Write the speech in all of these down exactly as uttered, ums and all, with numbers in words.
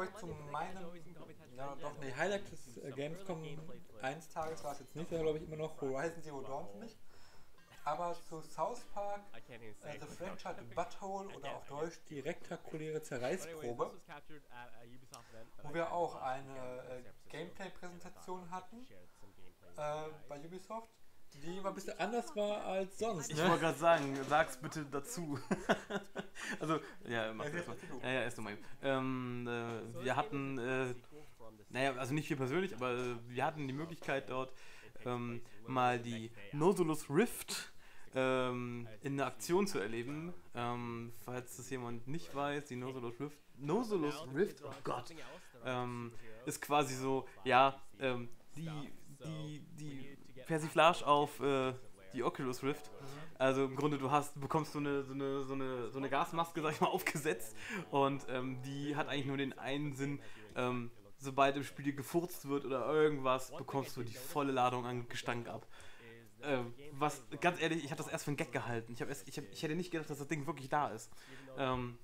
glaube ich, zu meinem, ja doch, nee, Highlight des äh, Gamescom eines Tages war es jetzt nicht, sondern glaube ich immer noch Horizon Zero Dawn für mich. Aber zu South Park, äh, The Franchise Butthole oder auf Deutsch die rektakuläre Zerreißprobe, wo wir auch eine äh, Gameplay-Präsentation hatten äh, bei Ubisoft, die immer ein bisschen anders war als sonst. Ich wollte gerade sagen, sag's bitte dazu. also, ja, mach das mal. Ja, ja, erst nochmal. Ähm, äh, wir hatten, äh, naja, also nicht wir persönlich, aber äh, wir hatten die Möglichkeit dort ähm, mal die Nosolus Rift ähm, in der Aktion zu erleben. Ähm, falls das jemand nicht weiß, die Nosolus Rift, Nosolus Rift, oh Gott, ähm, ist quasi so, ja, ähm, die, die, die Persiflage auf äh, die Oculus Rift. Also im Grunde, du hast, bekommst so eine, so eine, so eine, so eine Gasmaske, sag ich mal, aufgesetzt und ähm, die hat eigentlich nur den einen Sinn, ähm, sobald im Spiel gefurzt wird oder irgendwas, bekommst du die volle Ladung an Gestank ab. Ähm, was, ganz ehrlich, ich habe das erst für einen Gag gehalten. Ich, hab erst, ich, hab, ich hätte nicht gedacht, dass das Ding wirklich da ist. Ähm,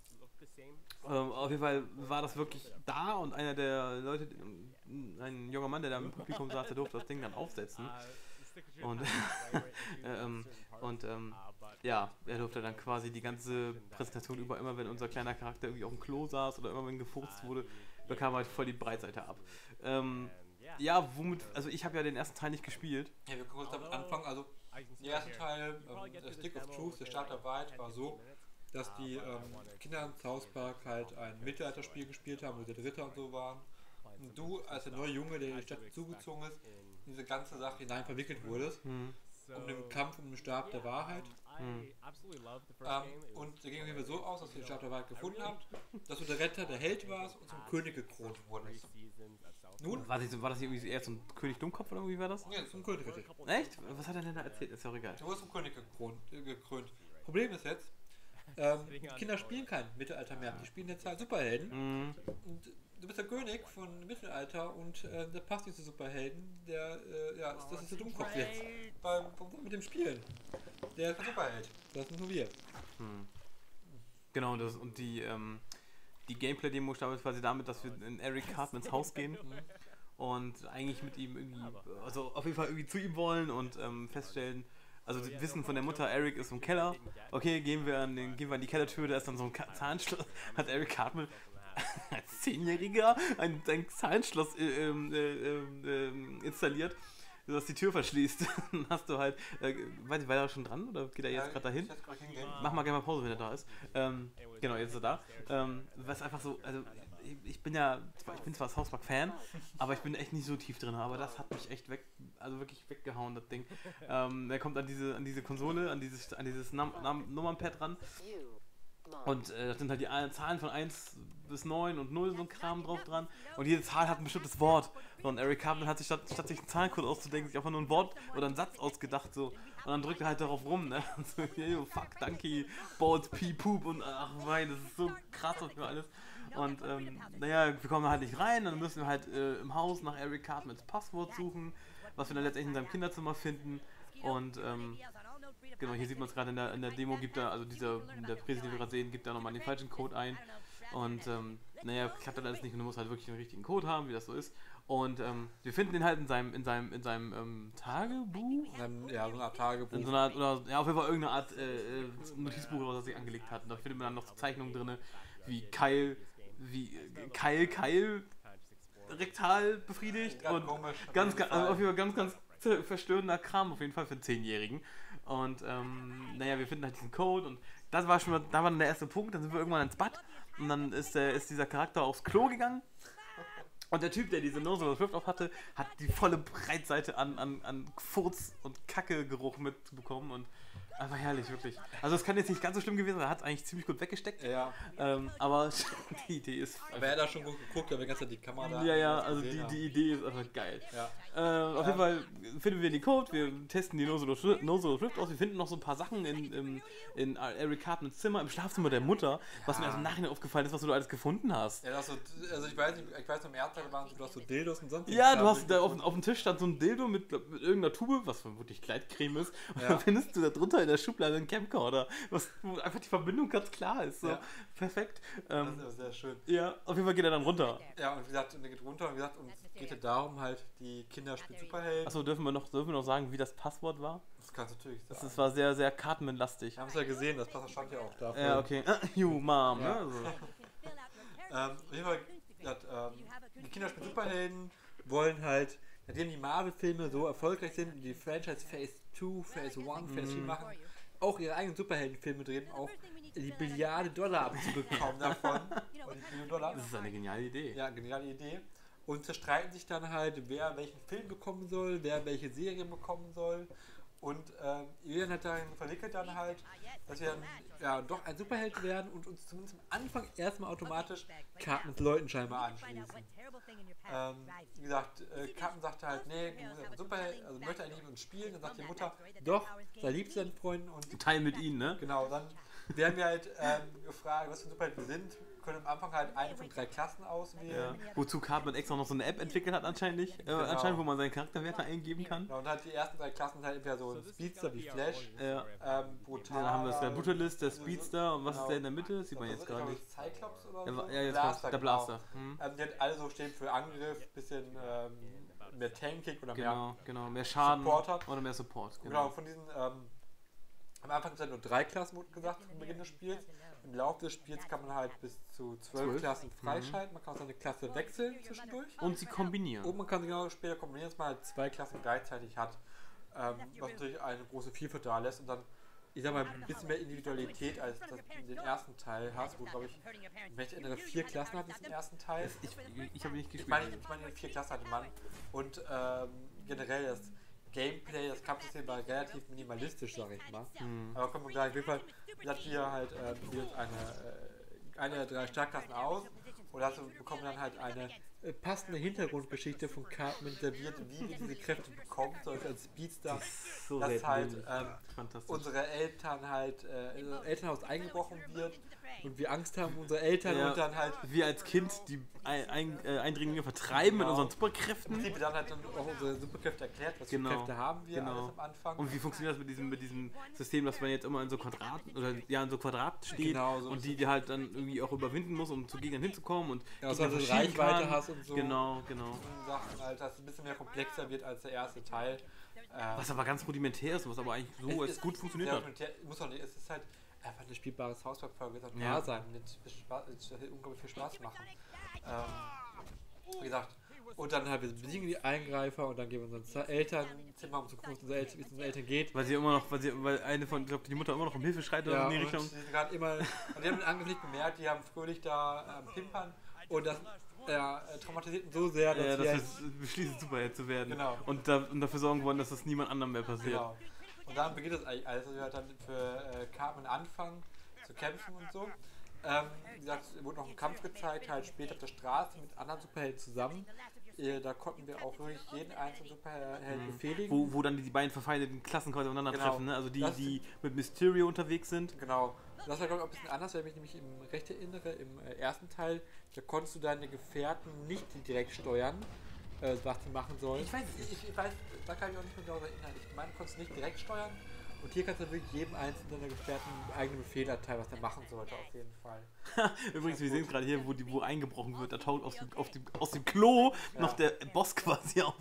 ähm, auf jeden Fall war das wirklich da und einer der Leute, ein junger Mann, der da im Publikum saß, der durfte das Ding dann aufsetzen. Und, ähm, und ähm, ja, er durfte dann quasi die ganze Präsentation über, immer wenn unser kleiner Charakter irgendwie auf dem Klo saß oder immer wenn gefurzt wurde, bekam halt voll die Breitseite ab. Ähm, ja, womit, also ich habe ja den ersten Teil nicht gespielt. Ja, wir können kurz damit anfangen. Also, der erste Teil, ähm, Stick of Truth, der Start der Wahrheit, war so, dass die ähm, Kinder in South Park halt ein Mittelalterspiel gespielt haben, wo die Ritter und so waren. Und du, als der neue Junge, der in die Stadt zugezogen ist, in diese ganze Sache hinein verwickelt wurdest, hm. um den Kampf um den Stab der Wahrheit. Hm. Ähm, und der ging irgendwie so aus, dass ihr den Stab der Wahrheit gefunden habt, dass du der Retter, der Held warst und zum König gekrönt wurdest. Nun? War das, war das irgendwie eher zum König Dummkopf oder wie war das? Ja, zum König richtig. Echt? Was hat er denn da erzählt? Ist ja auch egal. Du wurdest zum König gekrönt. Äh, gekrönt. Problem ist jetzt, ähm, Kinder spielen kein Mittelalter mehr. Die spielen jetzt halt Superhelden. Mm. Und du bist der König von Mittelalter und äh, der passt nicht zu Superhelden. Der, äh, ja, das ist der Dummkopf jetzt. Beim, mit dem Spielen. Der ist der Superheld. Das sind nur wir. Hm. Genau, das, und die, ähm, die Gameplay-Demo startet quasi damit, dass wir in Eric Cartmans Haus gehen und eigentlich mit ihm irgendwie, also auf jeden Fall irgendwie zu ihm wollen und ähm, feststellen, also wir wissen von der Mutter, Eric ist im Keller. Okay, gehen wir an, den, gehen wir an die Kellertür, da ist dann so ein Zahnschloss, hat Eric Cartman als Zehnjähriger ein, ein Zahlenschloss äh, äh, äh, installiert, dass die Tür verschließt. Dann hast du halt, äh, weiß ich, war er schon dran oder geht er jetzt gerade dahin? Mach mal gerne mal Pause, wenn er da ist. Ähm, genau, jetzt ist er da. Ähm, was einfach so, also ich bin ja, ich bin zwar South Park Fan, aber ich bin echt nicht so tief drin. Aber das hat mich echt weg, also wirklich weggehauen, das Ding. Ähm, er kommt an diese, an diese Konsole, an dieses, an dieses Num Num Nummernpad ran. Und äh, da sind halt die Zahlen von eins bis neun und null so ein Kram drauf dran. Und jede Zahl hat ein bestimmtes Wort. Und Eric Cartman hat sich statt, statt sich einen Zahlencode auszudenken, sich einfach nur ein Wort oder einen Satz ausgedacht. So. Und dann drückt er halt darauf rum. Ne? Und so, hey, fuck, danke, Balls, Pee, Poop. Und ach mein, das ist so krass für alles. Und ähm, naja, wir kommen halt nicht rein. Dann müssen wir halt äh, im Haus nach Eric Cartmans Passwort suchen, was wir dann letztendlich in seinem Kinderzimmer finden. Und ähm, genau, hier sieht man es gerade in der, in der Demo, gibt da, also dieser, der Präsident, den wir gerade sehen, gibt da nochmal den falschen Code ein. Und ähm, naja, klappt dann alles nicht und du musst halt wirklich den richtigen Code haben, wie das so ist. Und ähm, wir finden den halt in seinem, in seinem, in seinem ähm, Tagebuch. Ja, so eine Art Tagebuch. In so einer Art, oder ja, auf jeden Fall irgendeine Art äh, Notizbuch, was er sich angelegt hat. Und da findet man dann noch so Zeichnungen drin, wie Keil, wie äh, Keil, Keil rektal befriedigt. Ganz und komisch, ganz, ganz, also auf jeden Fall ganz, ganz verstörender Kram auf jeden Fall für einen Zehnjährigen. Und ähm, naja, wir finden halt diesen Code und das war schon mal, da war dann der erste Punkt, dann sind wir irgendwann ins Bad und dann ist, der, ist dieser Charakter aufs Klo gegangen und der Typ, der diese Nosolus Rift auf hatte, hat die volle Breitseite an, an, an Furz und Kacke-Geruch mitbekommen und einfach herrlich, wirklich. Also es kann jetzt nicht ganz so schlimm gewesen sein, er hat es eigentlich ziemlich gut weggesteckt, ja. ähm, aber die Idee ist... Aber er hat da schon gut geguckt, aber ganz die Kamera da... Ja, ja, also die, die Idee ist einfach geil. Ja. Äh, auf ja. jeden Fall finden wir den Code, wir testen die Nosolus Rift aus, wir finden noch so ein paar Sachen in, in, in Eric Cartmans Zimmer, im Schlafzimmer der Mutter, ja. was mir erst im Nachhinein aufgefallen ist, was du da alles gefunden hast. Ja, so, also ich weiß nicht, ich weiß noch im Erdteil waren du hast so Dildos und sonst. Ja, du hast da auf, auf dem Tisch stand so ein Dildo mit, mit irgendeiner Tube, was vermutlich Gleitcreme ist, und ja. dann findest du da drunter der Schublade einen Camcorder, was, wo einfach die Verbindung ganz klar ist. So. Ja. Perfekt. Ähm, das ist sehr schön. Ja, auf jeden Fall geht er dann runter. Ja, und wie gesagt, er geht runter und wie gesagt, uns geht es darum, halt, die Kinder spielen Superhelden. Achso, dürfen wir, noch, dürfen wir noch sagen, wie das Passwort war? Das kannst du natürlich sagen. Das, das war sehr, sehr Cartman-lastig. Wir haben es ja gesehen, das Passwort stand ja auch da. Ja, okay. You, Mom. Ja. Ne? Also. ähm, auf jeden Fall, das, ähm, die Kinder spielen Superhelden, wollen halt, nachdem die Marvel-Filme so erfolgreich sind und die Franchise Phase zwei, Phase eins, Phase drei machen, auch ihre eigenen Superheldenfilme drehen, auch die Billiarde Dollar abzubekommen davon. Dollar. Das ist eine geniale Idee. Ja, geniale Idee. Und zerstreiten sich dann halt, wer welchen Film bekommen soll, wer welche Serien bekommen soll. Und ähm, wir hat darin verwickelt dann halt, dass wir dann ja, doch ein Superheld werden und uns zumindest am Anfang erstmal automatisch Cartmans Leuten scheinbar anschließen. Ähm, wie gesagt, äh, Cartman sagte halt, nee, Superheld, also möchte eigentlich mit uns spielen. Dann sagt die Mutter, doch, sei lieb zu deinen Freunden und teilen mit ihnen, ne? Genau, dann werden wir halt ähm, gefragt, was für Superhelden wir sind. Können am Anfang halt eine von drei Klassen auswählen. Ja. Wozu Cartman extra noch so eine App entwickelt hat anscheinend, äh, genau. anscheinend, wo man seine Charakterwerte eingeben kann. Genau, und halt die ersten drei Klassen halt entweder so ein Speedster wie Flash, ja. ähm, Brutal. Ja, dann haben wir das der Brutalist, der Speedster und was genau. ist der in der Mitte? Sieht man jetzt gar nicht. Cyclops oder ja, so? Ja, jetzt Blaster, der Blaster. Genau. Mhm. Ähm, die halt alle so stehen für Angriff, bisschen ähm, mehr Tanking oder genau, mehr, genau, mehr Schaden Support oder mehr Support. Genau, genau von diesen ähm, am Anfang sind nur drei Klassen, wurde gesagt, zum Beginn des Spiels. Im Laufe des Spiels kann man halt bis zu zwölf Klassen freischalten. Man kann auch seine Klasse wechseln zwischendurch. Und sie kombinieren. Und man kann sie genau später kombinieren, dass man halt zwei Klassen gleichzeitig hat. Ähm, was natürlich eine große Vielfalt da lässt und dann, ich sag mal, ein bisschen mehr Individualität als das in den ersten Teil hast, wo, glaube ich, wenn ich erinnere, vier Klassen hat es im ersten Teil. Ich, ich habe nicht gespielt. Ich meine, ich meine, vier Klassen hatte man. Und ähm, generell das Gameplay, das Kampfsystem war relativ minimalistisch, sag ich mal. Mhm. Aber kommt man gleich, auf jeden Fall, hat hier halt äh, eine, äh, eine der drei Startklassen aus und dazu bekommen dann halt eine äh, passende Hintergrundgeschichte von Cartman serviert, wie wir diese Kräfte bekommen, so als Speedster, das so dass halt ähm, unsere Eltern halt, äh, in unser Elternhaus eingebrochen wird und wir Angst haben, unsere Eltern ja, und dann halt wir als Kind die ein, ein, äh, Eindringlinge vertreiben genau. mit unseren Superkräften. Im Prinzip dann halt dann auch unsere Superkräfte erklärt, was genau. für Kräfte haben wir genau. alles am Anfang. Und wie funktioniert das mit diesem, mit diesem System, dass man jetzt immer in so Quadraten oder ja in so Quadraten steht genau, so und die, die halt dann irgendwie auch überwinden muss, um zu Gegnern hinzukommen und ja, dass du also Reichweite kann. Hast und so. Genau, genau. Und Sachen halt, dass es ein bisschen mehr komplexer wird als der erste Teil. Was aber ganz rudimentär ist, was aber eigentlich so es gut funktioniert hat. Muss auch nicht, es ist halt einfach eine spielbare South Park-Folge, wird auch ja. da sein, mit, mit, Spaß, mit unglaublich viel Spaß machen. Ähm, wie gesagt, und dann halt wir besiegen die Eingreifer und dann gehen wir in unser Elternzimmer, um zu gucken, wie es unseren Eltern geht. Weil sie immer noch, weil, sie, weil eine von, ich glaube, die Mutter immer noch um Hilfe schreit ja, oder in die Richtung. Die sind gerade immer, und die haben den Angriff nicht bemerkt, die haben fröhlich da ähm, pimpern und das ja, traumatisierten so sehr, dass ja, wir dass wir beschließen, Superheld zu werden. Genau. Und, da, und dafür sorgen wollen, dass das niemand anderem mehr passiert. Genau. Und dann beginnt es eigentlich alles, dass wir halt dann für äh, Cartman anfangen zu kämpfen und so. Ähm, wie gesagt, es wurde noch ein Kampf gezeigt, halt später auf der Straße mit anderen Superhelden zusammen. Äh, da konnten wir auch wirklich jeden einzelnen Superhelden mhm. befehligen. Wo, wo dann die beiden verfeindeten Klassen quasi aufeinandertreffen, genau. ne? Also die, das die mit Mysterio unterwegs sind. Genau. Das war, glaube ich, auch ein bisschen anders, wenn ich mich nämlich im recht erinnere. Im äh, ersten Teil, da konntest du deine Gefährten nicht direkt steuern, äh, was sie machen sollen. Ich weiß, ich, ich weiß, da kann ich auch nicht mehr genau erinnern. Ich meine, du konntest nicht direkt steuern. Und hier kannst du wirklich jedem einzelnen deiner Gefährten eigene Befehle erteilen, was er machen sollte, auf jeden Fall. Übrigens, wir sehen gerade hier, wo, die, wo eingebrochen wird, da taucht aus dem, auf dem, aus dem Klo ja. noch der Boss quasi auf.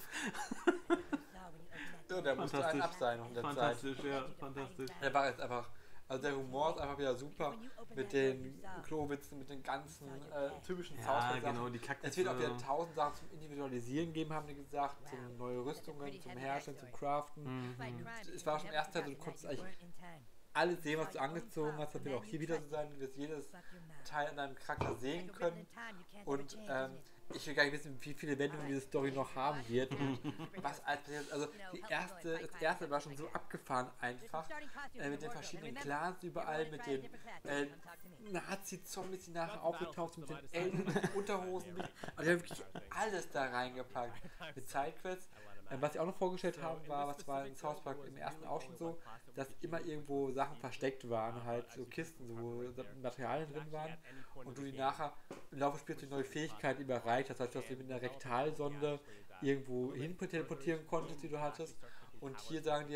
Ja, der musste einen ab sein noch in der fantastisch, Zeit. ja, fantastisch. Der war jetzt einfach, also der Humor ist einfach wieder super mit den Klowitzen, mit den ganzen äh, typischen ja, South Park genau, die Kacken. Es wird auch wieder tausend Sachen zum Individualisieren geben, haben die gesagt, zum neue Rüstungen, zum Herstellen, zum Craften. Mhm. Es war schon im ersten Teil, du konntest eigentlich alles sehen, was du angezogen hast. Das wird auch hier wieder so sein, du wirst jedes Teil an deinem Charakter sehen können. Und ähm, ich will gar nicht wissen, wie viele Wendungen diese Story noch haben wird. Und was alles passiert. Also die erste, das erste war schon so abgefahren einfach. Äh, mit den verschiedenen Clans überall, mit den äh, Nazi-Zombies, die nachher aufgetaucht sind, mit den Elben, mit den Unterhosen. Mit, und die haben wirklich alles da reingepackt. Mit Sidequests. Ähm, was sie auch noch vorgestellt haben, war, was war in South Park im ersten auch schon so, dass immer irgendwo Sachen versteckt waren, halt so Kisten, so, wo Materialien drin waren und du die nachher im Laufe des Spiels eine neue Fähigkeit überreicht hast, das heißt, dass du mit einer Rektalsonde irgendwo hin teleportieren konntest, die du hattest. Und hier sagen die ja,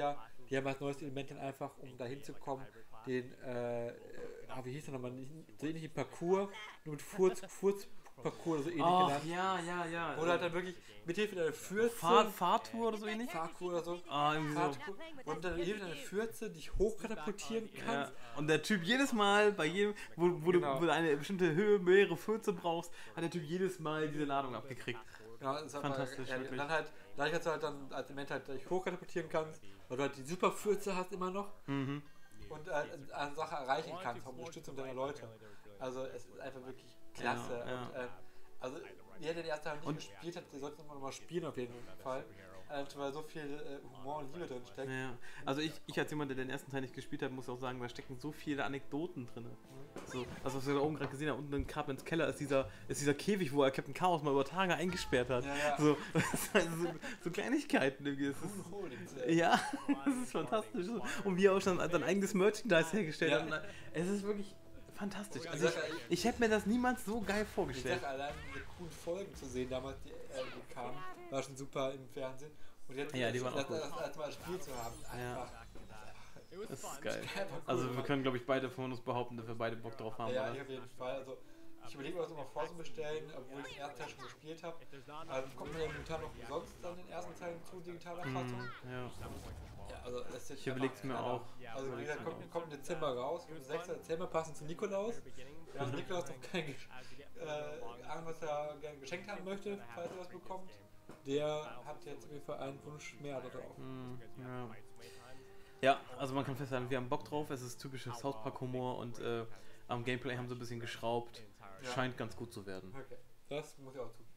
die haben halt neues Element dann einfach, um da hinzukommen, den, äh, ah, wie hieß der nochmal, so ähnlich wie Parcours, nur mit Furz, Furz Parcours, so ähnlich oh, genannt. ja, ja, ja. Oder halt dann wirklich mit Hilfe deiner Fürze. Fahr Fahrtour oder so ähnlich? Fahrkur oder so. Ah, irgendwie so. Und dann mit Hilfe deiner Fürze dich hochkatapultieren kannst. Ja. Und der Typ jedes Mal, bei jedem, wo, wo, Genau. du, wo du eine bestimmte Höhe, mehrere Fürze brauchst, hat der Typ jedes Mal diese Ladung abgekriegt. Ja, das ist Fantastisch, aber, ja, wirklich. und dann halt, dadurch, dass du halt dann als Element halt dich hochkatapultieren kannst, weil du halt die super Fürze hast immer noch. Mhm. Und äh, eine Sache erreichen kannst, von Unterstützung deiner Leute. Also es ist einfach wirklich klasse. Ja, ja. Und, äh, also jeder, der den ersten Teil nicht und gespielt hat, der sollte noch mal spielen auf jeden Fall. Äh, weil so viel äh, Humor und Liebe drin steckt. Ja. Also ich, ich als jemand, der den ersten Teil nicht gespielt hat, muss auch sagen, da stecken so viele Anekdoten drin. So, also was wir da oben gerade gesehen haben, unten in Cartmans Keller ist dieser, ist dieser Käfig, wo er Captain Chaos mal über Tage eingesperrt hat. Ja, ja. So, das ist halt so, so Kleinigkeiten irgendwie. Das ist, ja, das ist fantastisch. Und wie er auch schon sein eigenes Merchandise hergestellt Ja. hat. Es ist wirklich fantastisch. Also ich, ich hätte mir das niemals so geil Ich vorgestellt. sag allein diese coolen Folgen zu sehen, damals, die, äh, die kamen, war schon super im Fernsehen. Und jetzt Ja, die waren das, auch gut. das, das als mal ein Spiel zu haben, Ja. einfach. Das ist geil. Einfach cool Also wir gemacht. können, glaube ich, beide von uns behaupten, dass wir beide Bock drauf haben. Ja, oder? ich auf jeden Fall. Also ich überlege mir das immer vorzubestellen, obwohl ich den ersten Teil schon gespielt habe. Also kommt mir ja momentan noch umsonst dann den ersten Teil zu digitaler Fassung. Mhm, ja. Ja, also das ist Ich überlege es mir auch. Also wie gesagt, kommt, kommt im Dezember raus. Am sechsten Dezember passend zu Nikolaus. Wir haben Nikolaus noch kein Gesch äh, Ahnung, was er gerne geschenkt haben möchte, falls er was bekommt. Der hat jetzt auf jeden Fall einen Wunsch mehr darauf. Mhm, ja. Ja, also man kann festhalten, wir haben Bock drauf. Es ist typischer South Park Humor und äh, am Gameplay haben sie ein bisschen geschraubt. Ja. Scheint ganz gut zu werden. Okay, das muss ich auch zugeben.